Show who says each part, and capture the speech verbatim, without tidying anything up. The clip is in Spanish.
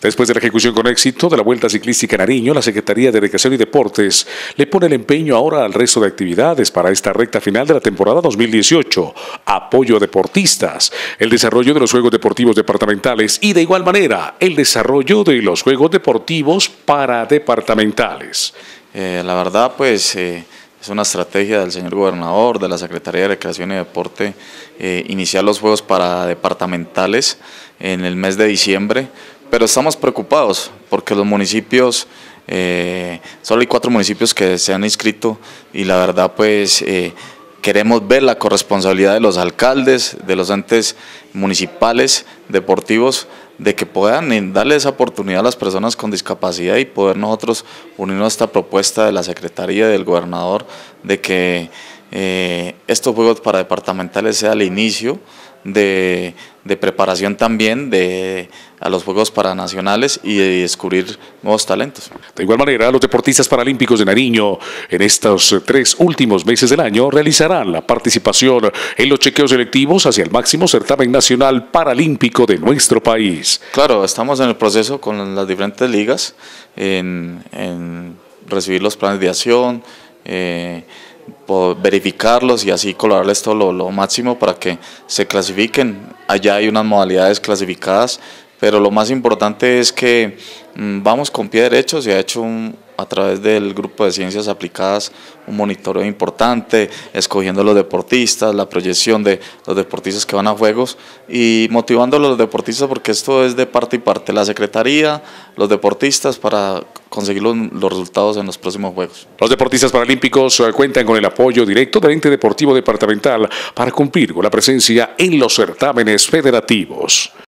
Speaker 1: Después de la ejecución con éxito de la Vuelta Ciclística Nariño, la Secretaría de Recreación y Deportes le pone el empeño ahora al resto de actividades para esta recta final de la temporada dos mil dieciocho. Apoyo a deportistas, el desarrollo de los Juegos Deportivos Departamentales y de igual manera el desarrollo de los Juegos Deportivos Paradepartamentales.
Speaker 2: Eh, la verdad pues eh, es una estrategia del señor gobernador, de la Secretaría de Recreación y Deporte, eh, iniciar los Juegos Paradepartamentales en el mes de diciembre. Pero estamos preocupados porque los municipios, eh, solo hay cuatro municipios que se han inscrito y la verdad pues eh, queremos ver la corresponsabilidad de los alcaldes, de los entes municipales, deportivos, de que puedan darle esa oportunidad a las personas con discapacidad y poder nosotros unirnos a esta propuesta de la Secretaría y del gobernador de que eh, estos Juegos Paradepartamentales sea el inicio de, de preparación también de, a los Juegos Paranacionales y de descubrir nuevos talentos.
Speaker 1: De igual manera, los deportistas paralímpicos de Nariño en estos tres últimos meses del año realizarán la participación en los chequeos selectivos hacia el máximo certamen nacional paralímpico de nuestro país.
Speaker 2: Claro, estamos en el proceso con las diferentes ligas en, en recibir los planes de acción, eh, verificarlos y así colaborarles todo lo, lo máximo para que se clasifiquen. Allá hay unas modalidades clasificadas, pero lo más importante es que mmm, vamos con pie derecho. Se ha hecho un, a través del grupo de ciencias aplicadas un monitoreo importante, escogiendo a los deportistas, la proyección de los deportistas que van a juegos y motivando a los deportistas, porque esto es de parte y parte, la Secretaría, los deportistas, para conseguir los, los resultados en los próximos Juegos.
Speaker 1: Los deportistas paralímpicos cuentan con el apoyo directo del ente deportivo departamental para cumplir con la presencia en los certámenes federativos.